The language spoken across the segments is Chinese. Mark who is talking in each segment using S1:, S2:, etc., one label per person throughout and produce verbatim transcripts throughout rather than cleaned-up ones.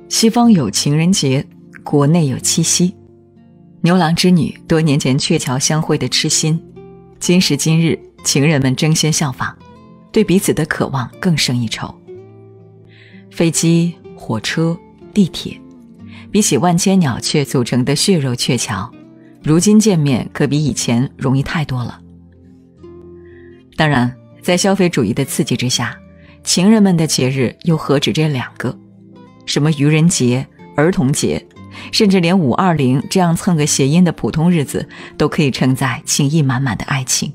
S1: 西方有情人节，国内有七夕。牛郎织女多年前鹊桥相会的痴心，今时今日情人们争先效仿，对彼此的渴望更胜一筹。飞机、火车、地铁，比起万千鸟雀组成的血肉鹊桥，如今见面可比以前容易太多了。当然，在消费主义的刺激之下，情人们的节日又何止这两个，什么愚人节、儿童节，甚至连五二零这样蹭个谐音的普通日子都可以承载情意满满的爱情。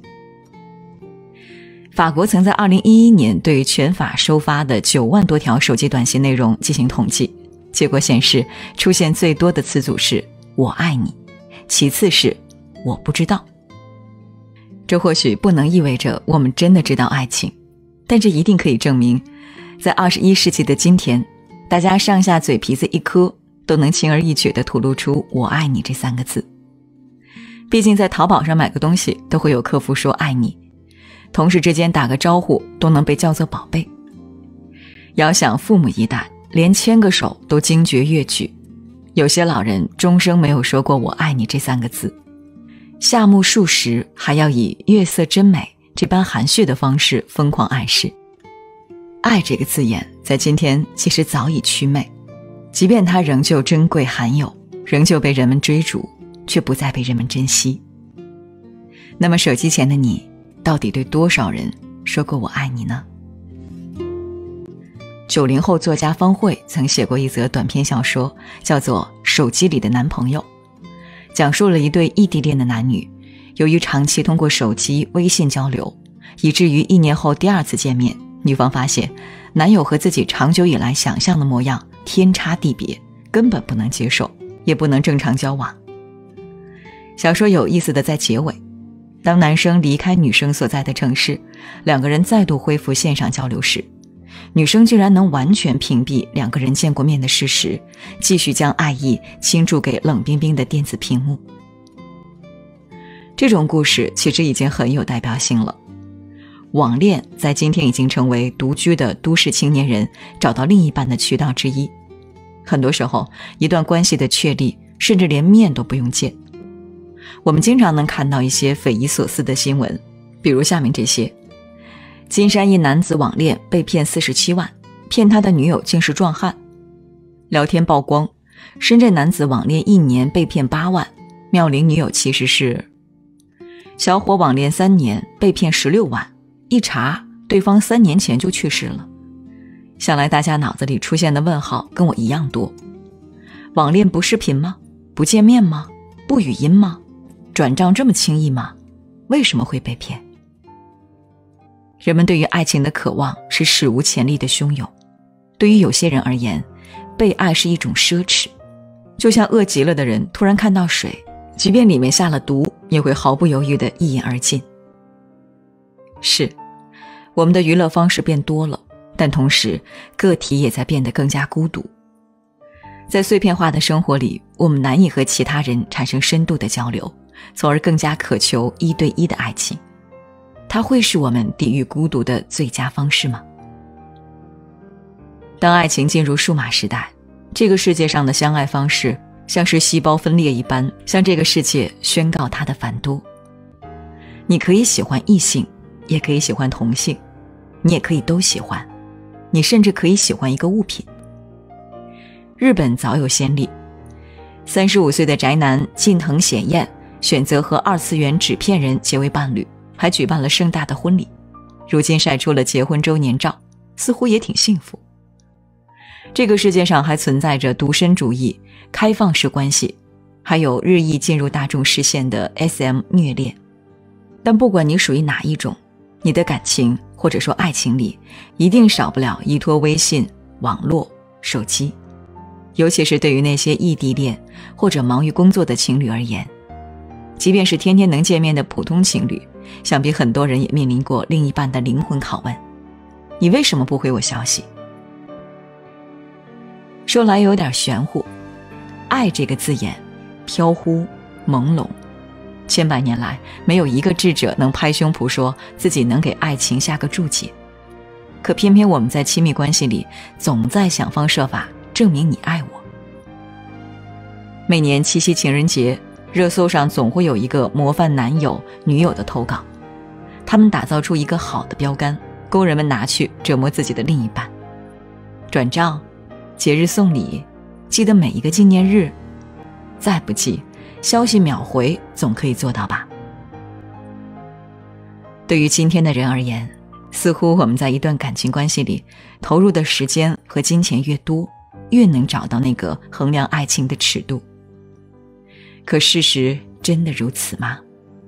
S1: 法国曾在二零一一年对全法收发的九万多条手机短信内容进行统计，结果显示出现最多的词组是我爱你，其次是我不知道。这或许不能意味着我们真的知道爱情，但这一定可以证明，在二十一世纪的今天，大家上下嘴皮子一颗都能轻而易举地吐露出我爱你这三个字。毕竟在淘宝上买个东西都会有客服说爱你，同事之间打个招呼都能被叫做宝贝。遥想父母一代，连牵个手都惊觉越剧，有些老人终生没有说过我爱你这三个字，夏目漱石还要以月色真美这般含蓄的方式疯狂暗示。爱这个字眼在今天其实早已祛魅，即便它仍旧珍贵罕有，仍旧被人们追逐，却不再被人们珍惜。那么手机前的你，到底对多少人说过我爱你呢？九零后作家方慧曾写过一则短篇小说，叫做《手机里的男朋友》，讲述了一对异地恋的男女，由于长期通过手机、微信交流，以至于一年后第二次见面，女方发现男友和自己长久以来想象的模样天差地别，根本不能接受，也不能正常交往。小说有意思的在结尾，当男生离开女生所在的城市，两个人再度恢复线上交流时，女生居然能完全屏蔽两个人见过面的事实，继续将爱意倾注给冷冰冰的电子屏幕。这种故事其实已经很有代表性了。网恋在今天已经成为独居的都市青年人找到另一半的渠道之一。很多时候，一段关系的确立，甚至连面都不用见。我们经常能看到一些匪夷所思的新闻，比如下面这些：金山一男子网恋被骗四十七万，骗他的女友竟是壮汉。聊天曝光，深圳男子网恋一年被骗八万，妙龄女友其实是。小伙网恋三年被骗十六万，一查对方三年前就去世了。想来大家脑子里出现的问号跟我一样多。网恋不视频吗？不见面吗？不语音吗？转账这么轻易吗？为什么会被骗？人们对于爱情的渴望是史无前例的汹涌，对于有些人而言，被爱是一种奢侈，就像饿极了的人突然看到水，即便里面下了毒，也会毫不犹豫地一饮而尽。是，我们的娱乐方式变多了，但同时个体也在变得更加孤独。在碎片化的生活里，我们难以和其他人产生深度的交流，从而更加渴求一对一的爱情。它会是我们抵御孤独的最佳方式吗？当爱情进入数码时代，这个世界上的相爱方式像是细胞分裂一般，向这个世界宣告它的繁多。你可以喜欢异性，也可以喜欢同性，你也可以都喜欢，你甚至可以喜欢一个物品。日本早有先例，三十五岁的宅男近藤显彦选择和二次元纸片人结为伴侣，还举办了盛大的婚礼，如今晒出了结婚周年照，似乎也挺幸福。这个世界上还存在着独身主义、开放式关系，还有日益进入大众视线的 S M 虐恋。但不管你属于哪一种，你的感情或者说爱情里一定少不了依托微信、网络、手机。尤其是对于那些异地恋或者忙于工作的情侣而言，即便是天天能见面的普通情侣，想必很多人也面临过另一半的灵魂拷问：你为什么不回我消息？说来有点玄乎，爱这个字眼飘忽朦胧，千百年来没有一个智者能拍胸脯说自己能给爱情下个注解。可偏偏我们在亲密关系里总在想方设法证明你爱我。每年七夕情人节，热搜上总会有一个模范男友女友的投稿，他们打造出一个好的标杆，供人们拿去折磨自己的另一半。转账、节日送礼，记得每一个纪念日，再不记，消息秒回总可以做到吧。对于今天的人而言，似乎我们在一段感情关系里投入的时间和金钱越多，越能找到那个衡量爱情的尺度。可事实真的如此吗？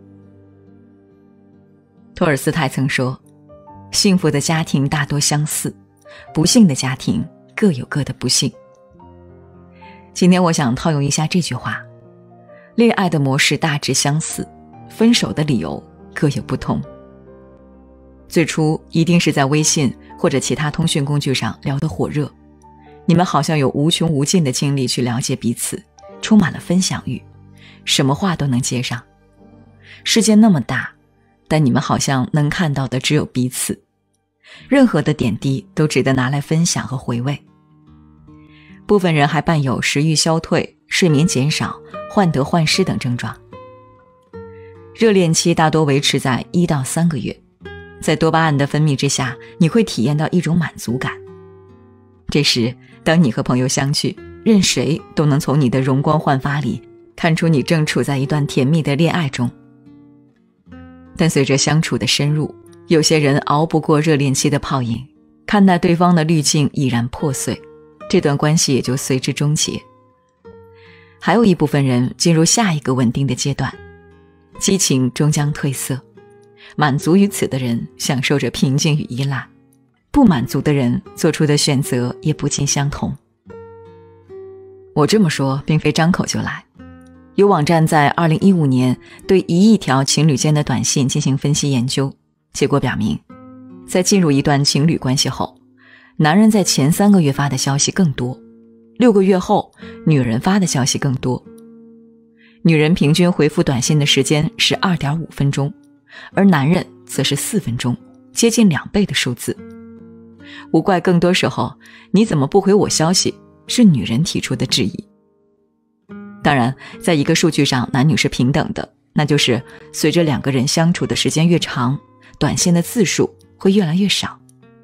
S1: 托尔斯泰曾说，幸福的家庭大多相似，不幸的家庭各有各的不幸。今天我想套用一下这句话，恋爱的模式大致相似，分手的理由各有不同。最初一定是在微信或者其他通讯工具上聊得火热，你们好像有无穷无尽的精力去了解彼此，充满了分享欲，什么话都能接上。世界那么大，但你们好像能看到的只有彼此，任何的点滴都值得拿来分享和回味。部分人还伴有食欲消退、睡眠减少、患得患失等症状。热恋期大多维持在一到三个月，在多巴胺的分泌之下，你会体验到一种满足感。这时，当你和朋友相聚，任谁都能从你的容光焕发里看出你正处在一段甜蜜的恋爱中。但随着相处的深入，有些人熬不过热恋期的泡影，看待对方的滤镜已然破碎，这段关系也就随之终结。还有一部分人进入下一个稳定的阶段，激情终将褪色，满足于此的人享受着平静与依赖，不满足的人做出的选择也不尽相同。我这么说并非张口就来，有网站在二零一五年对一亿条情侣间的短信进行分析研究，结果表明，在进入一段情侣关系后，男人在前三个月发的消息更多，六个月后女人发的消息更多。女人平均回复短信的时间是 二点五分钟，而男人则是四分钟，接近两倍的数字。无怪更多时候你怎么不回我消息是女人提出的质疑。当然，在一个数据上男女是平等的，那就是随着两个人相处的时间越长，短信的字数会越来越少。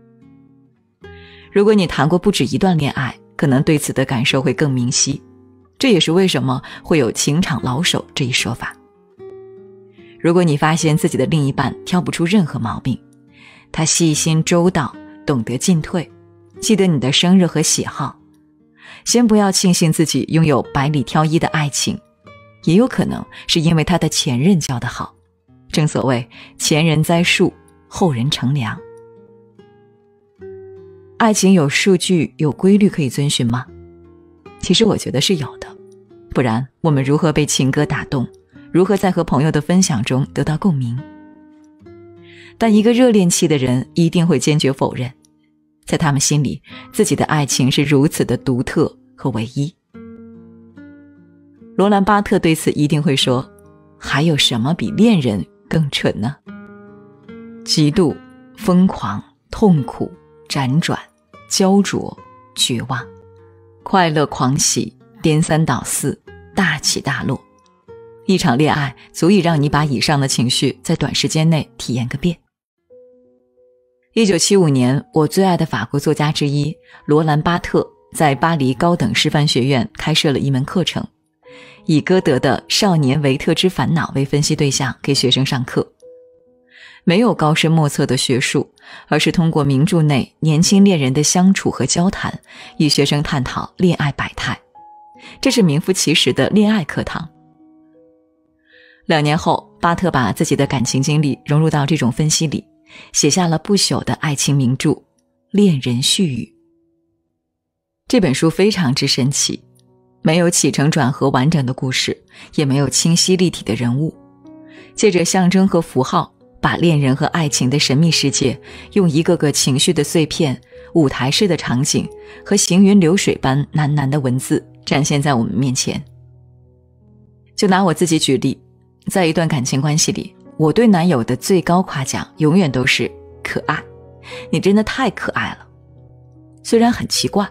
S1: 如果你谈过不止一段恋爱，可能对此的感受会更明晰，这也是为什么会有情场老手这一说法。如果你发现自己的另一半挑不出任何毛病，他细心周到，懂得进退，记得你的生日和喜好，先不要庆幸自己拥有百里挑一的爱情，也有可能是因为他的前任教得好。正所谓前人栽树，后人乘凉。爱情有数据有规律可以遵循吗？其实我觉得是有的，不然我们如何被情歌打动，如何在和朋友的分享中得到共鸣？但一个热恋期的人一定会坚决否认，在他们心里，自己的爱情是如此的独特和唯一。罗兰巴特对此一定会说，还有什么比恋人更蠢呢？嫉妒、疯狂、痛苦、辗转、焦灼、绝望，快乐狂喜，颠三倒四，大起大落。一场恋爱足以让你把以上的情绪在短时间内体验个遍。一九七五年，我最爱的法国作家之一罗兰巴特在巴黎高等师范学院开设了一门课程，以歌德的《少年维特之烦恼》为分析对象给学生上课。没有高深莫测的学术，而是通过名著内年轻恋人的相处和交谈，与学生探讨恋爱百态。这是名副其实的恋爱课堂。两年后，巴特把自己的感情经历融入到这种分析里，写下了不朽的爱情名著《恋人絮语》。这本书非常之神奇，没有起承转合完整的故事，也没有清晰立体的人物，借着象征和符号，把恋人和爱情的神秘世界用一个个情绪的碎片、舞台式的场景和行云流水般喃喃的文字展现在我们面前。就拿我自己举例，在一段感情关系里，我对男友的最高夸奖永远都是可爱，你真的太可爱了。虽然很奇怪，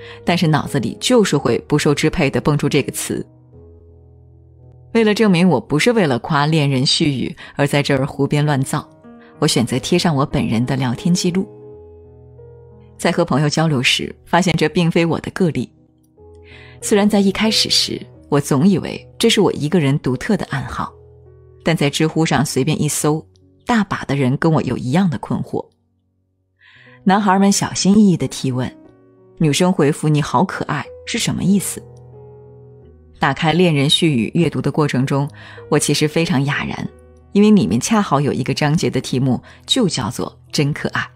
S1: 但是脑子里就是会不受支配地蹦出这个词。为了证明我不是为了夸恋人絮语而在这儿胡编乱造，我选择贴上我本人的聊天记录。在和朋友交流时，发现这并非我的个例。虽然在一开始时，我总以为这是我一个人独特的暗号，但在知乎上随便一搜，大把的人跟我有一样的困惑。男孩们小心翼翼地提问，女生回复你好可爱是什么意思？打开恋人絮语阅读的过程中，我其实非常哑然，因为里面恰好有一个章节的题目就叫做真可爱。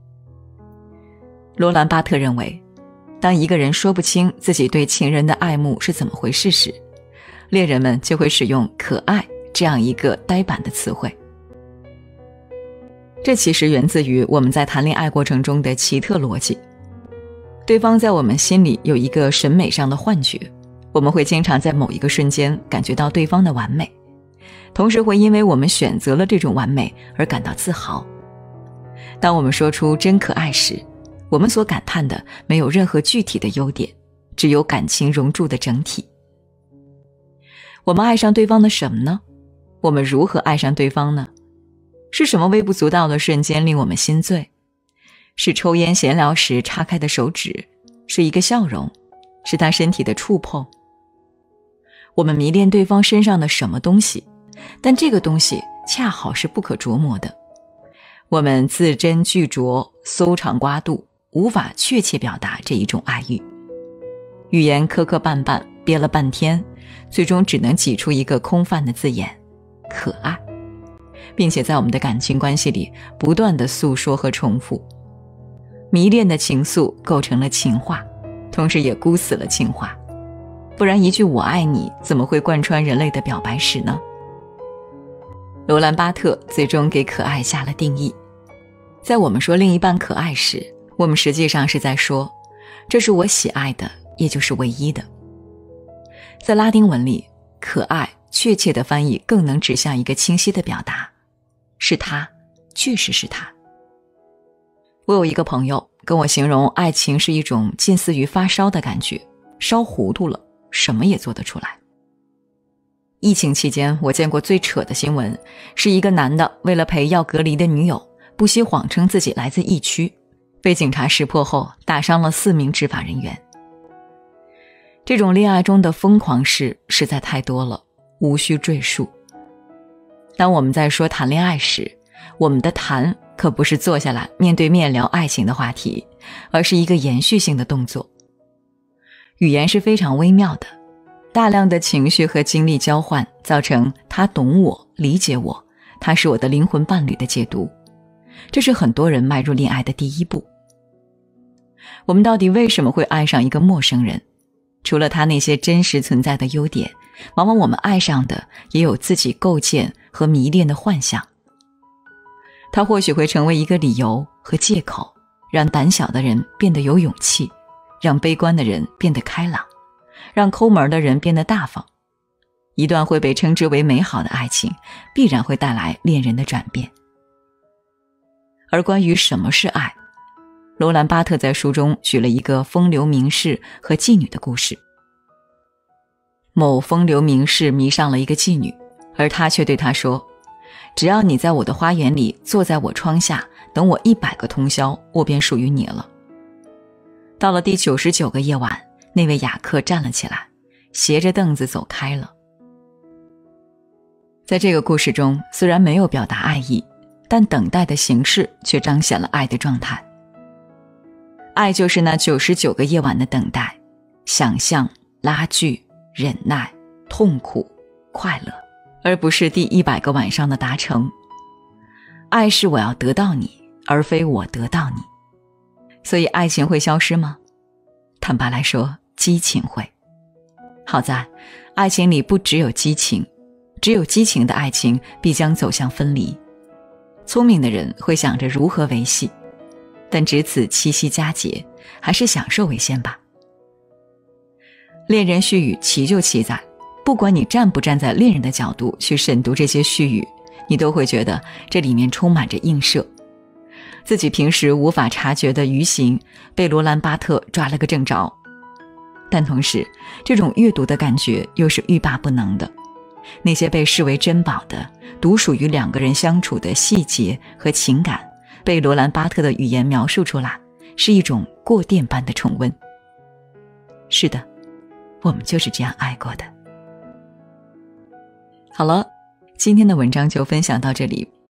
S1: 罗兰巴特认为，当一个人说不清自己对情人的爱慕是怎么回事时，恋人们就会使用可爱这样一个呆板的词汇。这其实源自于我们在谈恋爱过程中的奇特逻辑。对方在我们心里有一个审美上的幻觉，我们会经常在某一个瞬间感觉到对方的完美，同时会因为我们选择了这种完美而感到自豪。当我们说出真可爱时，我们所感叹的没有任何具体的优点，只有感情融铸的整体。我们爱上对方的什么呢？我们如何爱上对方呢？是什么微不足道的瞬间令我们心醉？是抽烟闲聊时叉开的手指，是一个笑容，是他身体的触碰。我们迷恋对方身上的什么东西，但这个东西恰好是不可琢磨的。我们字斟句酌，搜肠刮肚，无法确切表达这一种爱欲。语言磕磕绊绊，憋了半天，最终只能挤出一个空泛的字眼：可爱，并且在我们的感情关系里不断地诉说和重复。迷恋的情愫构成了情话，同时也箍死了情话。不然一句我爱你怎么会贯穿人类的表白史呢？罗兰巴特最终给可爱下了定义。在我们说另一半可爱时，我们实际上是在说，这是我喜爱的，也就是唯一的。在拉丁文里，可爱确切的翻译更能指向一个清晰的表达，是他，确实是他。我有一个朋友跟我形容，爱情是一种近似于发烧的感觉，烧糊涂了，什么也做得出来。疫情期间，我见过最扯的新闻，是一个男的为了陪要隔离的女友，不惜谎称自己来自疫区，被警察识破后打伤了四名执法人员。这种恋爱中的疯狂事实在太多了，无需赘述。当我们在说谈恋爱时，我们的谈可不是坐下来面对面聊爱情的话题，而是一个延续性的动作。语言是非常微妙的，大量的情绪和精力交换造成他懂我，理解我，他是我的灵魂伴侣的解读，这是很多人迈入恋爱的第一步。我们到底为什么会爱上一个陌生人？除了他那些真实存在的优点，往往我们爱上的也有自己构建和迷恋的幻象。他或许会成为一个理由和借口，让胆小的人变得有勇气，让悲观的人变得开朗，让抠门的人变得大方。一段会被称之为美好的爱情，必然会带来恋人的转变。而关于什么是爱，罗兰巴特在书中举了一个风流名士和妓女的故事。某风流名士迷上了一个妓女，而他却对她说，只要你在我的花园里坐在我窗下，等我一百个通宵，我便属于你了。到了第九十九个夜晚，那位雅客站了起来，斜着凳子走开了。在这个故事中，虽然没有表达爱意，但等待的形式却彰显了爱的状态。爱就是那九十九个夜晚的等待，想象、拉锯、忍耐、痛苦、快乐，而不是第一百个晚上的达成。爱是我要得到你，而非我得到你。所以爱情会消失吗？坦白来说，激情会。好在爱情里不只有激情，只有激情的爱情必将走向分离。聪明的人会想着如何维系，但值此七夕佳节，还是享受为先吧。恋人絮语奇就奇在，不管你站不站在恋人的角度去审读这些絮语，你都会觉得这里面充满着映射。自己平时无法察觉的愚行，被罗兰巴特抓了个正着， 但同时这种阅读的感觉又是欲罢不能的。那些被视为珍宝的独属于两个人相处的细节和情感，被罗兰巴特的语言描述出来，是一种过电般的重温。是的，我们就是这样爱过的。好了，今天的文章就分享到这里。